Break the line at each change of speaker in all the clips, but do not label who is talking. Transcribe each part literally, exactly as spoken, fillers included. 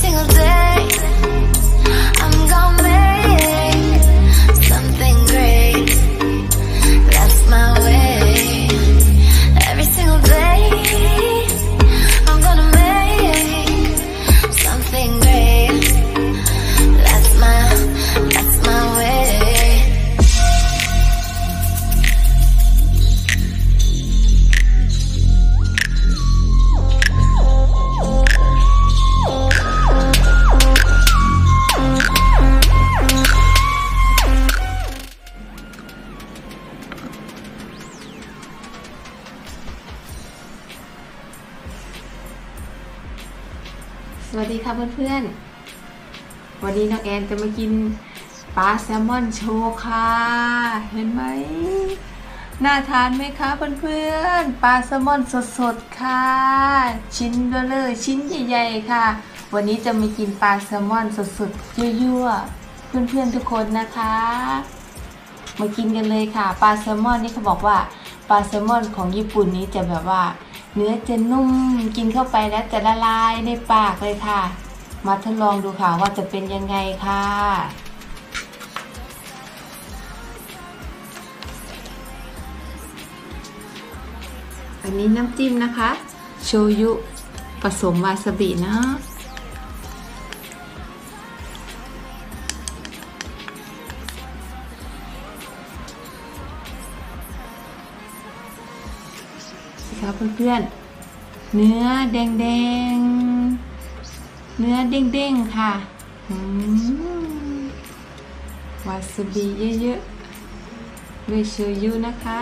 single day I'm gonna make something great. That's my way. Every single day I'm gonna make something great. That's my, that's my way.
สวัสดีค่ะเพื่อนๆวันนี้น้องแอนจะมากินปลาแซลมอนโชว์ค่ะเห็นไหมน่าทานไหมคะเพื่อนๆปลาแซลมอนสดๆค่ะชิ้นเบลอๆชิ้นใหญ่ๆค่ะวันนี้จะมากินปลาแซลมอนสดๆยั่วๆเพื่อนๆทุกคนนะคะมากินกันเลยค่ะปลาแซลมอนนี่เขาบอกว่าปลาแซลมอนของญี่ปุ่นนี้จะแบบว่าเนื้อจะนุ่มกินเข้าไปแล้วจะละลายในปากเลยค่ะมาทดลองดูค่ะว่าจะเป็นยังไงค่ะอันนี้น้ำจิ้มนะคะโชยุผสมวาซาบินะครับเพื่อนๆเนื้อแดงๆเนื้อเด้งๆค่ะวาซาบิเยอะๆด้วยโชยุนะคะ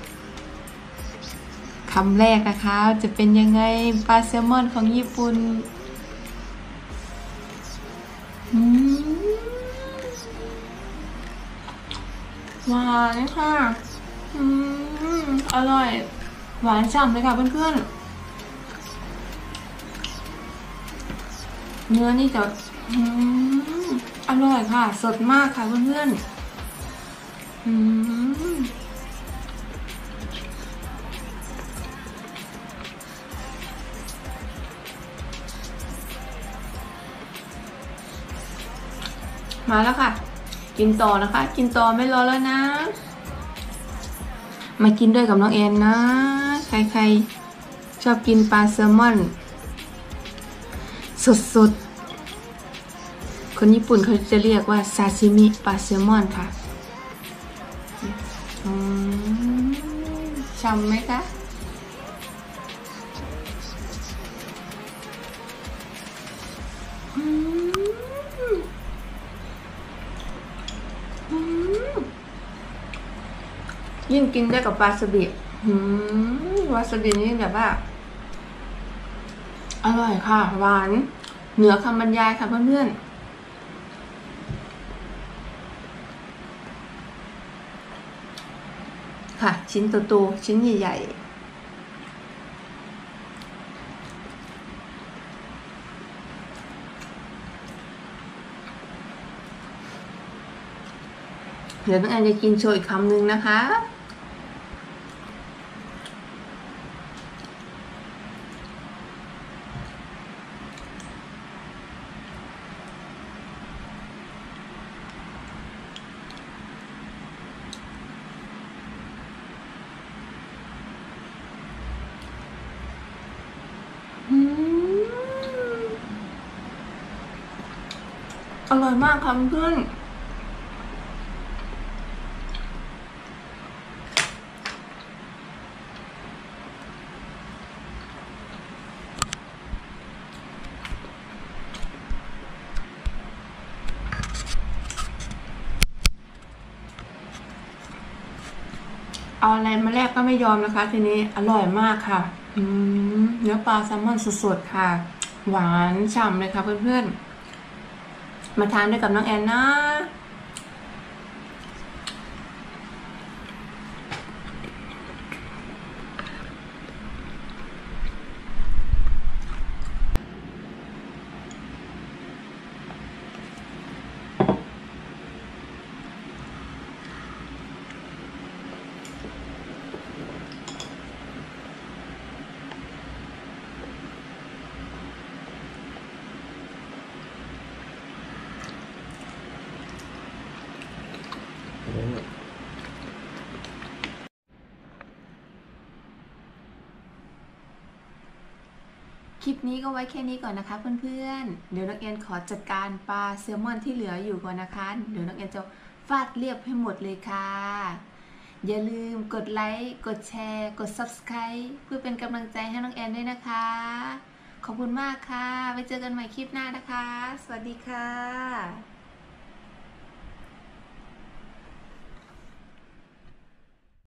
คำแรกนะคะจะเป็นยังไงปลาแซลมอนของญี่ปุ่นหวานค่ะอร่อยหวานฉ่ำเลยค่ะเพื่อนๆเนื้อนี่จะอร่อยค่ะสดมากค่ะเพื่อนๆมาแล้วค่ะกินต่อนะคะกินต่อไม่รอแล้วนะมากินด้วยกับน้องแอนนะใครๆชอบกินปลาแซลมอนสดๆคนญี่ปุ่นเขาจะเรียกว่าซาซิมิปลาแซลมอนค่ะช่ำไหมคะยิ่งกินได้กับวาซาบิวาซาบินี่แบบว่าอร่อยค่ะหวานเหนือคำบรรยายค่ะเพื่อนๆค่ะชิ้นโตๆชิ้นใหญ่ๆเดี๋ยวน้องแอนจะกินโชว์อีกคำหนึ่งนะคะอร่อยมากค่ะเพื่อนเอาอะไรมาแลกก็ไม่ยอมนะคะทีนี้อร่อยมากค่ะเนื้อปลาแซลมอนสดๆค่ะหวานฉ่ำเลยค่ะเพื่อนๆมาทานด้วยกับน้องแอนนะ อคลิปนี้ก็ไว้แค่นี้ก่อนนะคะเพื่อนๆเดี๋ยวน้องแอนขอจัดการปลาแซลมอนที่เหลืออยู่ก่อนนะคะเดี๋ยวน้องแอนจะฟาดเรียบให้หมดเลยค่ะอย่าลืมกดไลค์กดแชร์กด ซับสไครบ์ เพื่อเป็นกำลังใจให้น้องแอนด้วยนะคะขอบคุณมากค่ะไว้เจอกันใหม่คลิปหน้านะคะสวัสดีค่ะ